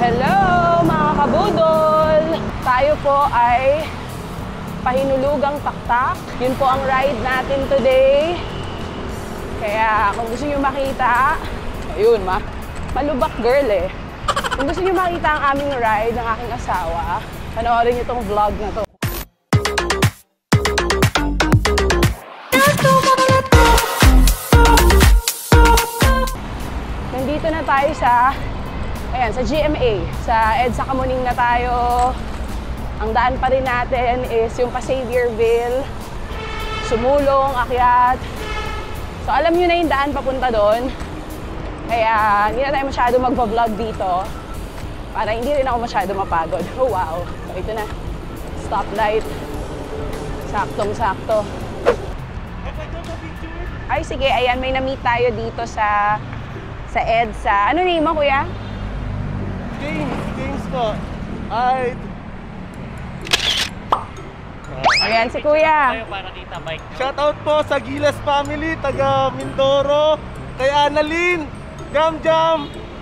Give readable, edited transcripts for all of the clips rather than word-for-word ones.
Hello mga kabudol! Tayo po ay pahinulugang taktak. Yun po ang ride natin today. Kaya kung gusto nyo makita, ayun malubak girl eh. Kung gusto nyo makita ang aming ride ng aking asawa, panoorin nyo tong vlog na to. Nandito na tayo sa GMA. Sa EDSA Kamuning na tayo. Ang daan pa rin natin is yung pa Xavierville, Sumulong, akyat. So alam nyo na yung daan papunta doon. Kaya hindi na tayo masyado magpa-vlog dito. Para hindi rin ako masyado mapagod. Oh wow. So ito na. Stoplight. Saktong-sakto. Ay sige, ayan, may na-meet tayo dito sa EDSA. Ano name mo, kuya? James po. Ay. Ayan si kuya. Shoutout po sa Gilas family, taga Mindoro. Kay Annalyn, Jam,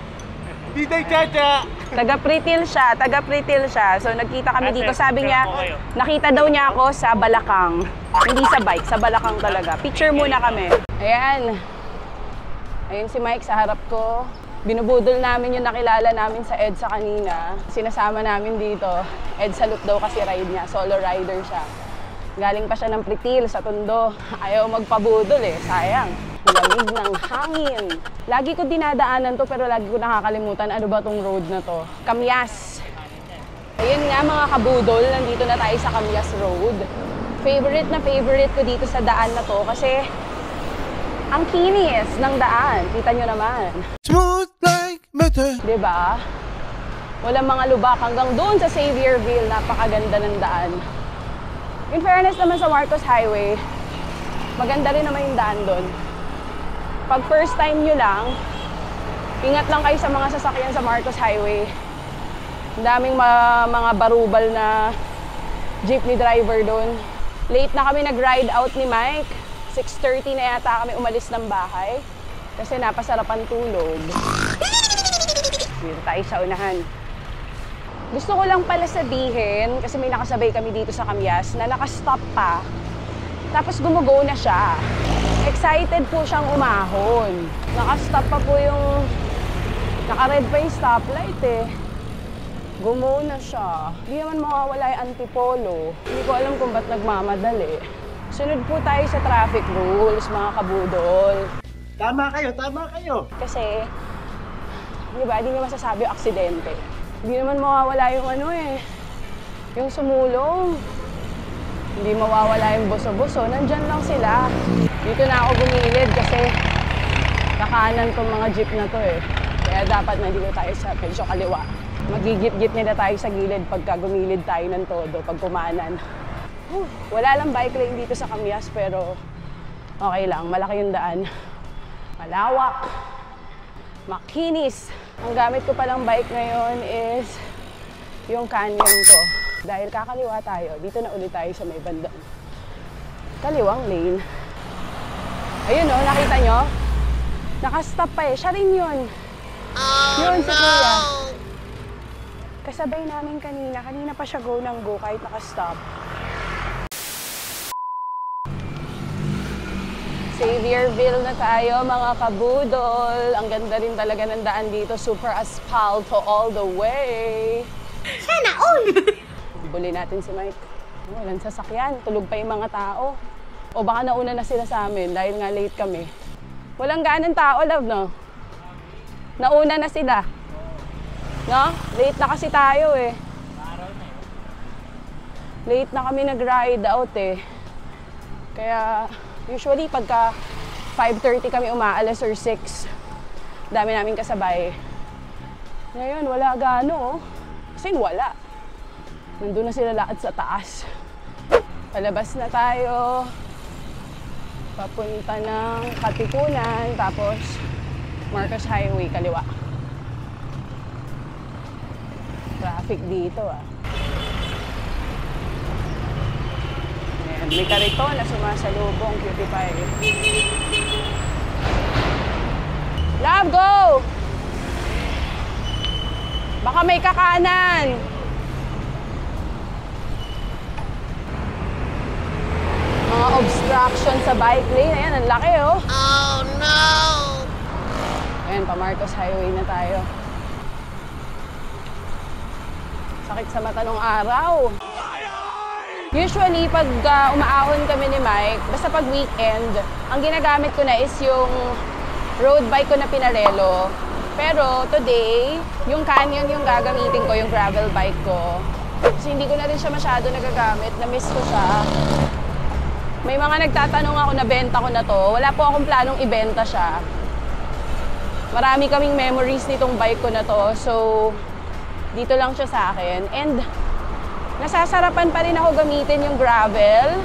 DJ Chacha. Taga-Pritil siya. So nagkita kami dito. Sabi niya, nakita daw niya ako sa Balakang. Hindi sa bike, sa Balakang talaga. Picture muna kami. Ayan. Ayun si Mike sa harap ko. Binubudol namin yung nakilala namin sa EDSA kanina. Sinasama namin dito. EDSA loop daw kasi ride niya. Solo rider siya. Galing pa siya ng Pritil sa Tondo. Ayaw magpabudol eh. Sayang. Lamig ng hangin. Lagi ko dinadaanan to pero lagi ko nakakalimutan ano ba tong road na to. Kamyas. Ayun nga mga kabudol. Nandito na tayo sa Kamyas Road. Favorite ko dito sa daan na to kasi ang kinis ng daan. Kita nyo naman. Smooth like butter. Diba? Walang mga lubak hanggang doon sa Xavierville. Napakaganda ng daan. In fairness naman sa Marcos Highway, maganda rin naman yung daan doon. Pag first time nyo lang, ingat lang kayo sa mga sasakyan sa Marcos Highway. Ang daming mga barubal na jeepney driver doon. Late na kami nag-ride out ni Mike. 6:30 na yata kami umalis ng bahay kasi napasarapan tulog. Dito tayo sa unahan. Gusto ko lang pala sabihin, kasi may nakasabay kami dito sa Kamyas, na nakastop pa. Tapos gumugo na siya. Excited po siyang umahon. Nakastop pa po yung... Naka-red pa yung stoplight eh. Gumo na siya. Hindi naman mawawala yung antipolo. Hindi ko alam kung ba't nagmamadali. Sunod po tayo sa traffic rules, mga kabudol. Tama kayo. Kasi, di ba, hindi nyo masasabi yung aksidente. Hindi naman mawawala yung yung sumulong. Hindi mawawala yung buso-buso. Nandyan lang sila. Dito na ako gumilid kasi kakanan tong mga jeep na to eh. Kaya dapat nandito tayo sa medyo kaliwa. Magigit-git nila tayo sa gilid pagka gumilid tayo ng todo, pag kumanan. Wala lang bike lane dito sa Kamyas pero okay lang, malaki yung daan. Malawak. Makinis. Ang gamit ko palang bike ngayon is yung Canyon ko. Dahil kakaliwa tayo, dito na ulit tayo sa may bandang kaliwang lane. Ayun o, nakita nyo? Nakastop pa eh. Siya rin yun. Yun si Kuya. Kasabay namin kanina. Kanina pa siya go ng go kahit nakastop. Xavierville na tayo mga kabudol. Ang ganda rin talaga ng daan dito. Super asfalto all the way. Sana all! Buli natin si Mike. Walang sasakyan. Tulog pa yung mga tao. O baka nauna na sila sa amin dahil nga late kami. Walang ganang tao, love, no? Nauna na sila. No? Late na kasi tayo eh. Late na kami nag-ride out eh. Kaya... Usually, pagka 5:30 kami umaalis or 6, dami namin kasabay. Ngayon, wala gaano. Kasi wala. Nandun na sila lahat sa taas. Palabas na tayo. Papunta ng Katipunan. Tapos, Marcos Highway, kaliwa. Traffic dito ah. May kariton na sumasalubong, Cutie Pie. Love, go! Baka may kakanan. Mga obstruction sa bike lane. Ayan, ang laki oh. Oh no! Ayan, pa Marcos Highway na tayo. Sakit sa mata nung araw. Usually, pag umaahon kami ni Mike, basta pag weekend, ang ginagamit ko na is yung road bike ko na Pinarello. Pero today, yung Canyon yung gagamitin ko, yung gravel bike ko. Kasi hindi ko na rin siya masyado nagagamit, na-miss ko siya. May mga nagtatanong ako na benta ko na to. Wala po akong planong ibenta siya. Marami kaming memories nitong bike ko na to. So, dito lang siya sa akin. And nasasarapan pa rin ako gamitin yung gravel.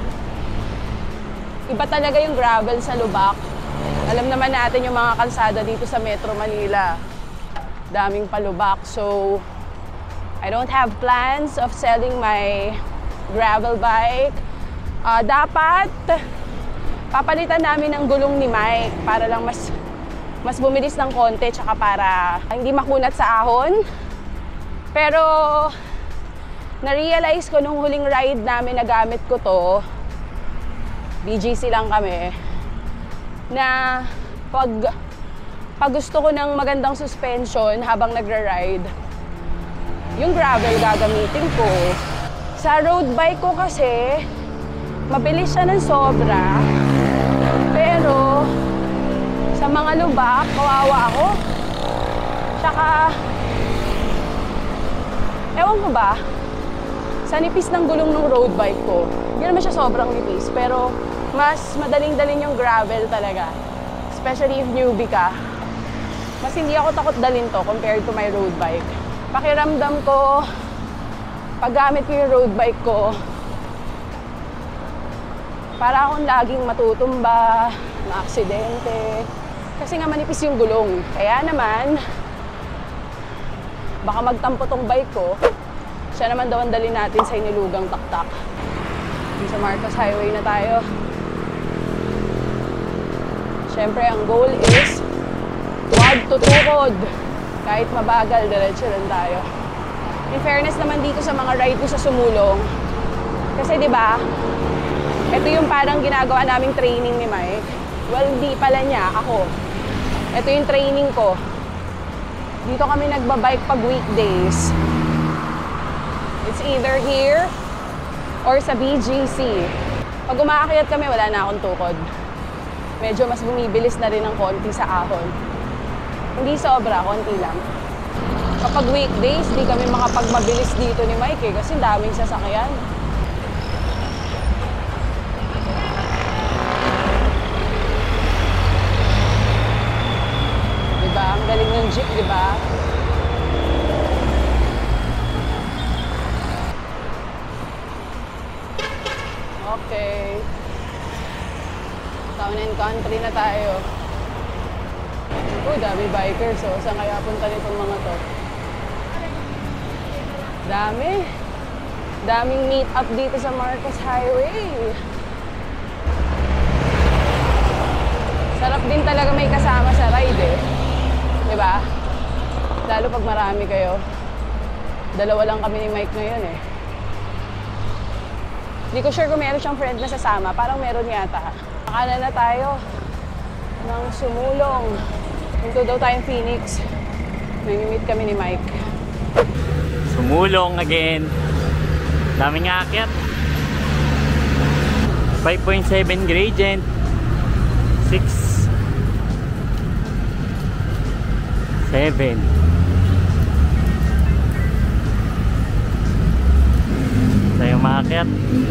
Iba talaga yung gravel sa lubak. Alam naman natin yung mga kalsada dito sa Metro Manila. Daming palubak. So, I don't have plans of selling my gravel bike. Dapat papalitan namin ng gulong ni Mike para lang mas bumilis ng konti tsaka para hindi makunat sa ahon. Pero na-realize ko nung huling ride namin na gamit ko to, BGC lang kami, na pag gusto ko ng magandang suspension habang nagra-ride, yung gravel gagamitin ko. Sa road bike ko kasi, mabilis siya ng sobra, pero sa mga lubak, kawawa ako. Tsaka, ewan ko ba, sa nipis ng gulong ng road bike ko, hindi naman siya sobrang nipis, pero mas madaling-dalin yung gravel talaga. Especially if newbie ka. Mas hindi ako takot dalin to compared to my road bike. Pakiramdam ko, pag gamit ko yung road bike ko, para akong laging matutumba, maaksidente. Kasi nga manipis yung gulong. Kaya naman, baka magtampo tong bike ko. Siya naman daw ang dalhin natin sa inilugang taktak. Sa Marcos Highway na tayo. Siyempre, ang goal is wag tutukod. Kahit mabagal, diretso lang tayo. In fairness naman dito sa mga ride ko sa Sumulong. Kasi di ba, ito yung parang ginagawa naming training ni Mike. Well, di pala niya, ako. Ito yung training ko. Dito kami nagbabike pag weekdays. It's either here or sa BGC. Pag umaakyat kami, wala na akong tukod. Medyo mas bumibilis na rin ng konti sa ahon. Hindi sobra, konti lang. Kapag weekdays, di kami makapagmabilis dito ni Mike kasi daming sasakyan. Diba? Ang galing ng jeep, diba? Okay. Town and country na tayo. Oh, dami bikers. So, saan kaya punta nitong mga to? Dami. Daming meet up dito sa Marcos Highway. Sarap din talaga may kasama sa ride eh. Diba? Lalo pag marami kayo. Dalawa lang kami ni Mike ngayon eh. Hindi ko sure kung meron siyang friend na sasama. Parang meron yata. Akala na tayo ng Sumulong. Dito daw tayong Phoenix. Nag-meet kami ni Mike. Sumulong again. Daming aakyat. 5.7 gradient. 6 7 tayo maakyat.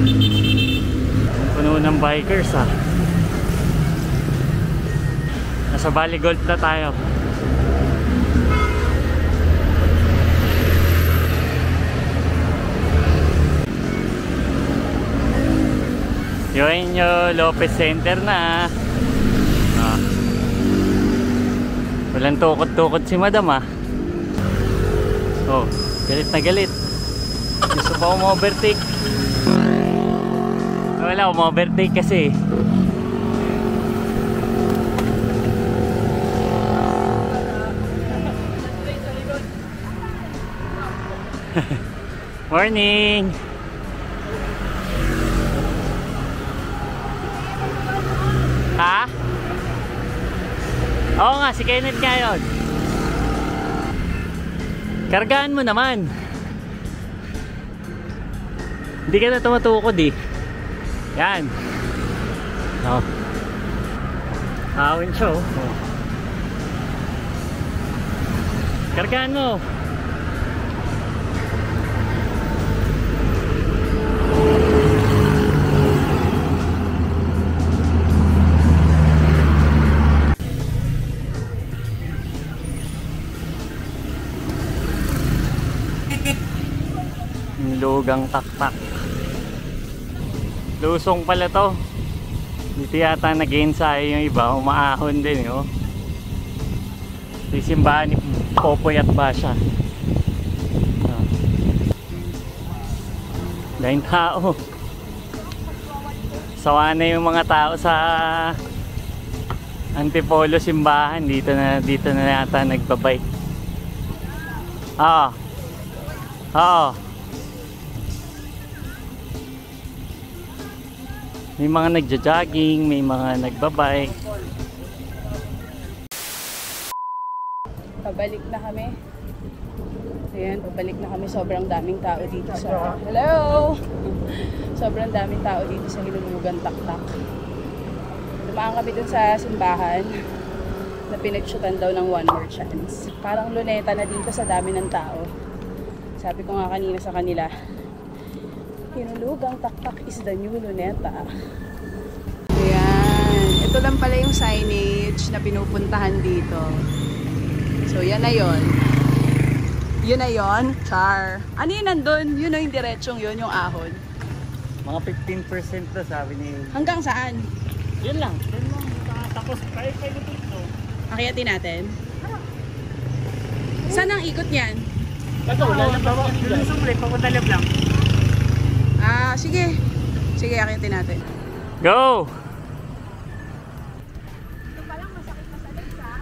Puno ng bikers ah. Nasa Valley Golf na tayo. Yun yung Lopez Center na. Walang tukot-tukot si madam ah. Oh, galit na galit. Gusto pa umu-overtake. Wala, umu-overtake kasi. Morning! Ha? Oo nga, si Kenneth nga yun. Kargaan mo naman. Hindi ka na tumutukod eh. Yan. Oh. Awin siya oh. Kargaan mo. Lugang taktak. Lusong pala to. Dito yata nag-ensayo yung iba. Umaahon din oh. Yung simbahan ni Popoy at Basha. Dahil tao. Sawa na yung mga tao sa Antipolo simbahan. Dito na yata nagbabike. Oo. Oo. May mga nagja-jogging, may mga nagbabike. Pabalik na kami. Ayan, pabalik na kami. Sobrang daming tao dito sa... Hello! Sobrang daming tao dito sa Hinulugan Taktak. Dumaan kami dun sa simbahan na pinagsyutan daw ng One More Chance. Parang luneta na dito sa dami ng tao. Sabi ko nga kanina sa kanila, Hinulugang Taktak is the new luneta. Ayan. Ito lang pala yung signage na pinupuntahan dito. So, yan na yun. Yun na yun. Char. Ano yun nandun? Yun o yung diretsong yun, yung ahon. Mga 15% to sabi ni... Hanggang saan? Yun lang. Yun lang. Tapos kahit kayo dito. Akiyatin natin. Saan ang ikot niyan? Bago, wala lang ba? Yung sumuli, papunta lang. Ah, sige. Sige, akiyatin natin. Go! Ito palang masakit na sa legs, ha?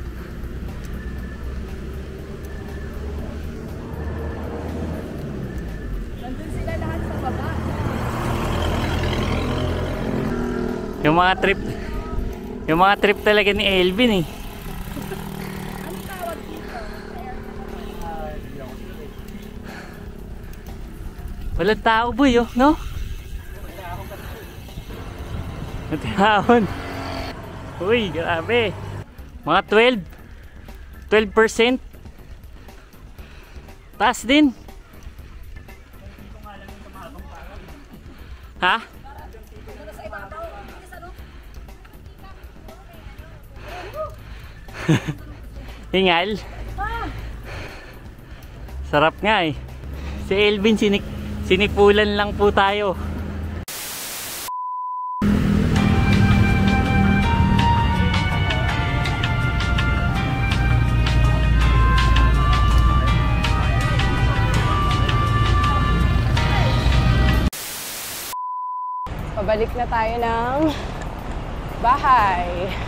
Nandun sila lahat sa baba. Yung mga trip talaga ni Elvin eh. Anong tawag dito? Walang tao boy oh, no? Matahon. Uy, grabe. Mga 12%. Taas din. Ha? Hingal. Sarap nga eh. Si Elvin sinipulan lang po tayo. Pabalik na tayo ng bahay.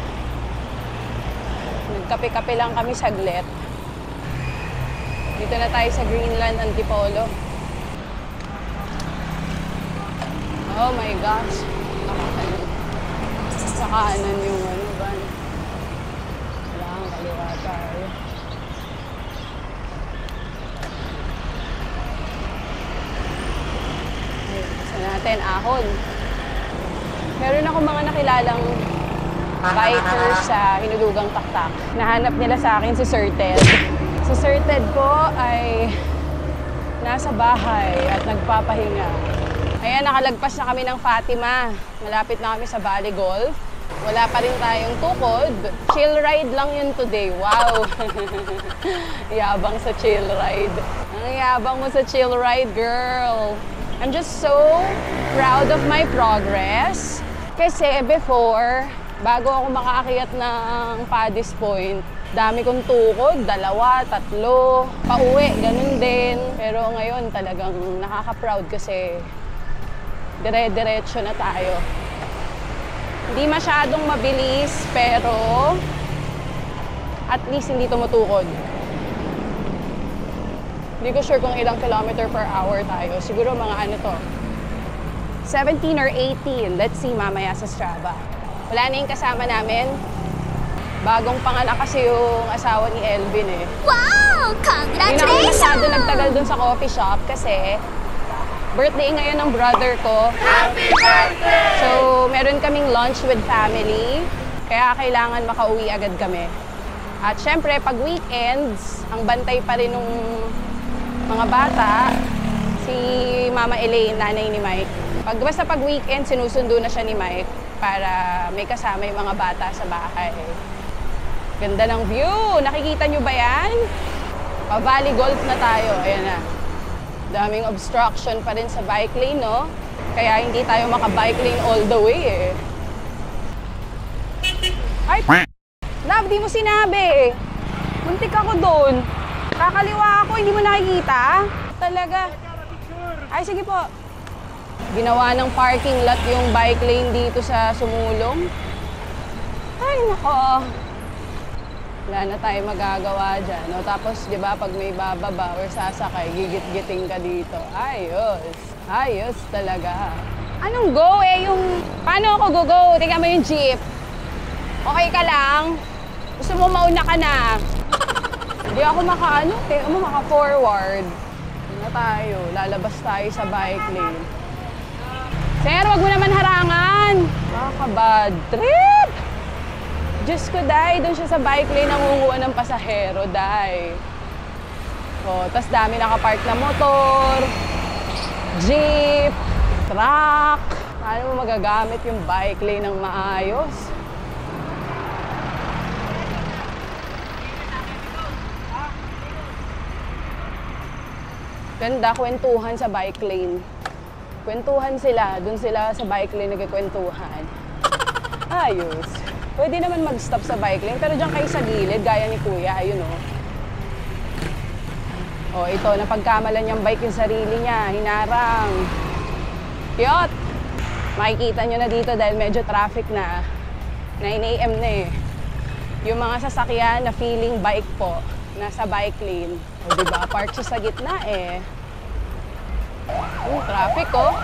Nagkape-kape lang kami saglit. Dito na tayo sa Greenland, Antipolo. Oh my gosh. Sa kanan yung ano ba? Kailangan kaliwa tayo. Gusto natin, ahon. Meron ako mga nakilalang bikers sa Hinulugang Taktak. Nahanap nila sa akin si Sir Ted. Si Sir Ted po ay nasa bahay at nagpapahinga. Ayan, nakalagpas na kami ng Fatima. Malapit na kami sa Valley Golf. Wala pa rin tayong tukod. Chill ride lang yun today. Wow! Yabang sa chill ride. Ang yabang mo sa chill ride, girl. I'm just so proud of my progress. Kasi before, bago ako makaakyat ng Paddy's Point, dami kong tukod, 2, 3, pauwi, ganun din. Pero ngayon talagang nakaka-proud kasi dire-diretso na tayo. Hindi masyadong mabilis, pero at least hindi tumutukod. Hindi ko sure kung ilang kilometer per hour tayo. Siguro mga ano to, 17 or 18. Let's see mamaya sa Strava. Wala na yung kasama namin. Bagong panganak kasi yung asawa ni Elvin eh. Wow! Hindi na ako masyado nagtagal dun sa coffee shop kasi birthday ngayon ng brother ko. Happy birthday! So, meron kaming lunch with family. Kaya kailangan makauwi agad kami. At syempre, pag weekends, ang bantay pa rin ng mga bata, si Mama Elaine, nanay ni Mike. Basta pag weekend, sinusundo na siya ni Mike para may kasama yung mga bata sa bahay. Ganda ng view! Nakikita nyo ba yan? Pa-valley golf na tayo. Ayan na. Daming obstruction pa rin sa bike lane, no? Kaya hindi tayo maka-bike lane all the way, eh. Ay, love, di mo sinabi. Muntik ako doon. Kakaliwa ako, hindi mo nakikita? Talaga. Ay, sige po. Ginawa ng parking lot yung bike lane dito sa Sumulong. Ay, nako. Wala na tayo magagawa dyan. No? Tapos, di ba, pag may bababa or sasakay, gigit-giting ka dito. Ayos. Ayos talaga. Anong go eh? Yung, paano ako go-go? Tingnan mo yung jeep. Okay ka lang? Gusto mo mauna ka na? Hindi ako maka-ano, tingnan mo maka-forward. Na tayo, lalabas tayo sa bike lane. Sir, wag mo naman harangan. Bad trip! Diyos ko, Day, doon siya sa bike lane nangunguha ng pasahero, Day. O, tas dami nakapark na motor, jeep, truck. Paano mo magagamit yung bike lane ng maayos? Ganda, kwentuhan sa bike lane. Kwentuhan sila, dun sila sa bike lane nagkikwentuhan. Ayos. Pwede naman mag-stop sa bike lane, pero dyan kayo sa gilid, gaya ni Kuya, ayun o. O, ito, napagkamalan yung bike yung sarili niya, hinarang. Cute! Makikita nyo na dito dahil medyo traffic na. 9 AM na eh. Yung mga sasakyan na feeling bike po, nasa bike lane. O, diba? Park siya sa gitna eh. Traffic oh.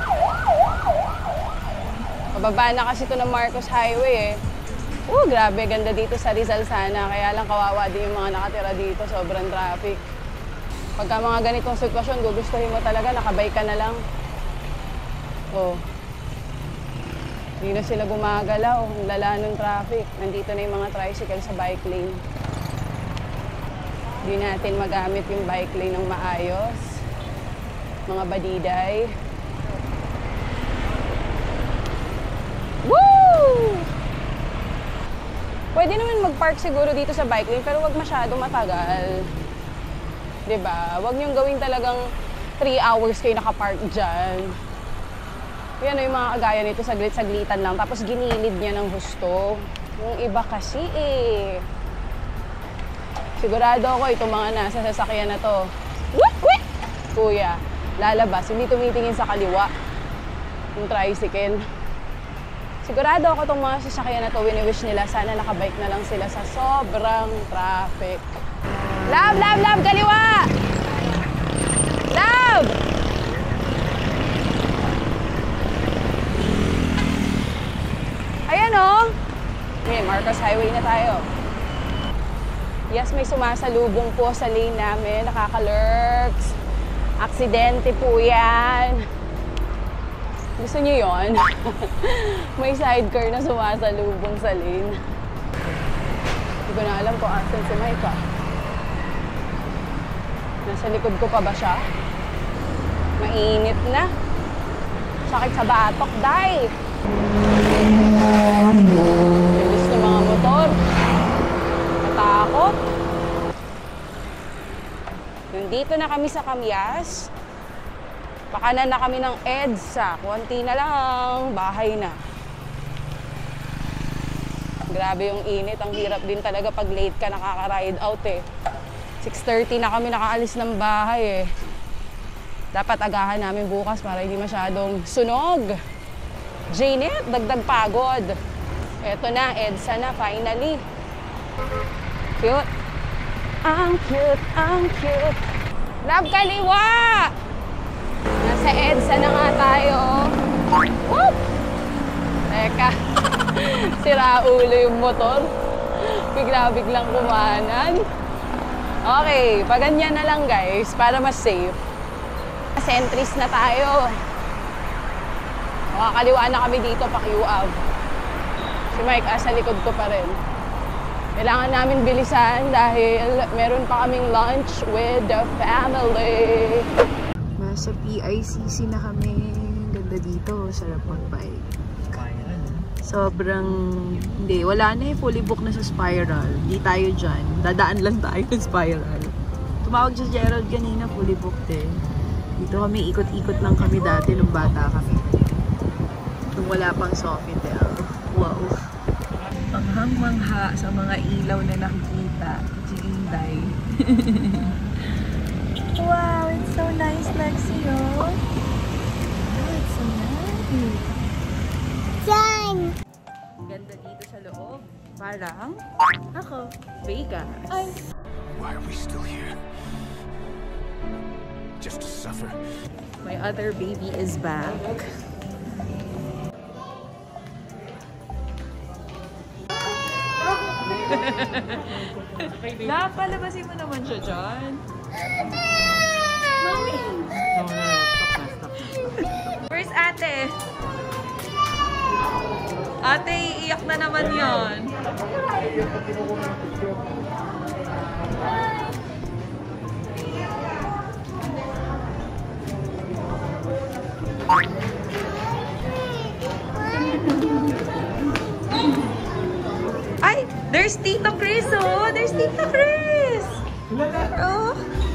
Pababa na kasi ito ng Marcos Highway eh. Grabe, ganda dito sa Rizal sana. Kaya lang kawawa din yung mga nakatira dito. Sobrang traffic. Pagka mga ganitong sitwasyon, gugustuhin mo talaga, nakabike ka na lang. Hindi na sila gumagalaw. Ang lala ng traffic. Nandito na yung mga tricycle sa bike lane. Hindi natin magamit yung bike lane ng maayos. Mga badiday. Woo! Pwede naman mag-park siguro dito sa bike lane, pero wag masyadong matagal. Diba? Wag niyong gawin talagang 3 hours kayo nakapark dyan. Yan yung mga kagaya nito, saglit-saglitan lang. Tapos ginilid niya ng husto. Yung iba kasi eh. Sigurado ako itong mga nasa sasakyan na to. Wik! Kuya, lalabas, hindi tumitingin sa kaliwa. Yung tricycle. Sigurado ako itong mga sasakyan na to, wini-wish nila, sana nakabike na lang sila sa sobrang traffic. Love! Kaliwa! Love! Ayan o! Okay, Marcos Highway na tayo. Yes, may sumasalubong po sa lane namin, nakaka-lurks. Aksidente po yan. Gusto niyo yon? May sidecar na sumasalubong sa lane. Hindi ko na alam kung asan si Mike. Nasa likod ko pa ba siya? Mainit na. Sakit sa batok, Day. Bilis ng mga motor. Natakot. Nandito na kami sa Kamyas. Pakanan na kami ng EDSA. Kunti na lang, bahay na. Grabe yung init. Ang hirap din talaga pag late ka nakaka-ride out eh. 6:30 na kami nakaalis ng bahay eh. Dapat agahan namin bukas para hindi masyadong sunog. Janet, dagdag pagod. Eto na, EDSA na, finally. Cute. Ang cute, ang cute. Love kaliwa! Nasa EDSA na nga tayo. Whoop! Teka. Sira ulo yung motor. Bigla-biglang kumanan. Okay, paganyan na lang guys para mas safe. Sentries na tayo. Makakaliwa na kami dito pa Q-Ave. Si Mike sa likod ko pa rin. Kailangan namin bilisan dahil meron pa kaming lunch with the family. Nasa PICC na kami. Ganda dito. Sarap mag-bike. Sobrang... Hindi, wala na eh. Fully book na sa Spiral. Hindi tayo dyan. Dadaan lang tayo sa Spiral. Tumawag si Gerald kanina. Fully booked eh. Dito kami, ikot-ikot lang kami dati nung bata kami. Nung wala pang Sofitel. Wow. Panghang-mangha sa mga ilaw na nakikita. Jinday. Wow, it's so nice, Lexi, oh. Oh, it's so nice. Dyan! Ganda dito sa loob. Parang ako, Vegas. Ay. Why are we still here? Just to suffer. My other baby is back. Palabasin mo naman siya dyan. Mami! Where's ate? Ate, iiyak na naman yon. Ay! There's Tito Chris, oh! There's Tito Chris! Oh!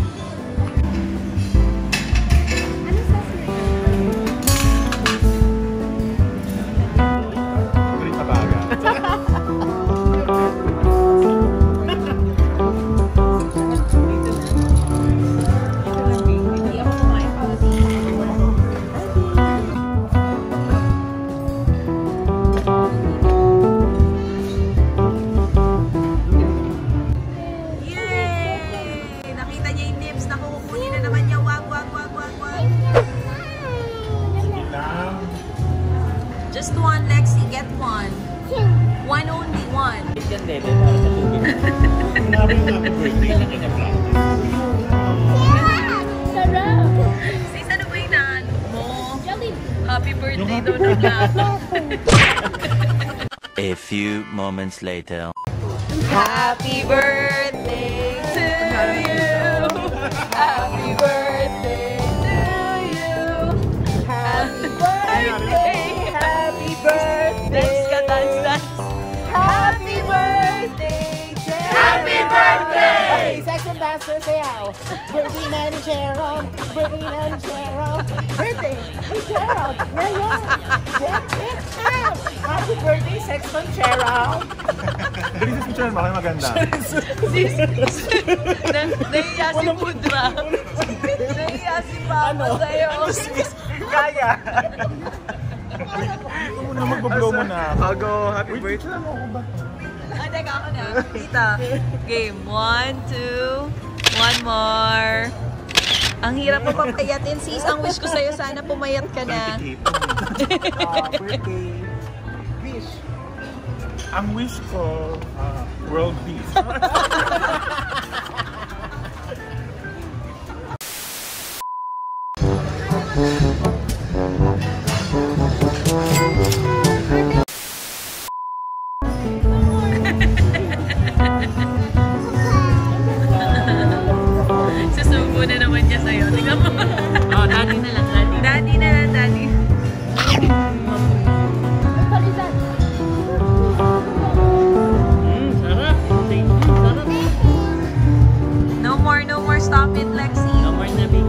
Just one, Lexi. Get one. One only one. Sis, ano ba yun mo? Happy birthday daw ng lahat. A few moments later. Happy birthday to you. Happy birthday to you. Happy birthday. Happy birthday. Dance ka, dance, dance. Happy birthday. Happy birthday. Sex Ambassador sayaw. Birthday na ni Cheryl. Birthday na ni Cheryl. Birthday ni Cheryl. Yeah. Happy birthday, Sex from Cheryl. Dali sa picture mo, kaya maganda. Nahiya si Pudra. Nahiya si Papa sa'yo. Kaya. Ito mo na, mag-blow mo na. I'll go, happy birthday. Ah, teka ako na. Tita. Game. 1, 2. One more. Ang hirap mo papayatin, sis. Ang wish ko sa'yo, sana pumayat ka na. Birthday. Wish. Ang wish ko, world peace. Susubo na naman niya sa'yo. Tingnan mo. Oh, daddy na lang, daddy. Daddy na lang, daddy. Sarap. Sarap. No more. Stop it, Lexi. No more na, babe.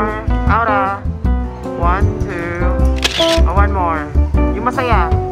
more. Aura. 1, 2. Oh, one more. Yung masaya.